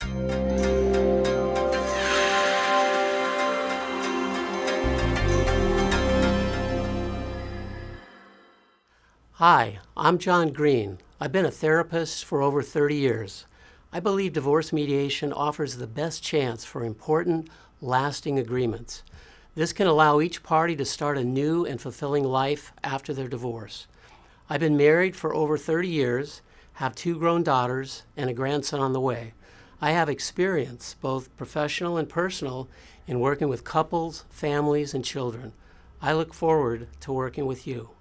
Hi, I'm John Green. I've been a therapist for over 30 years. I believe divorce mediation offers the best chance for important, lasting agreements. This can allow each party to start a new and fulfilling life after their divorce. I've been married for over 30 years, have 2 grown daughters, and a grandson on the way. I have experience, both professional and personal, in working with couples, families, and children. I look forward to working with you.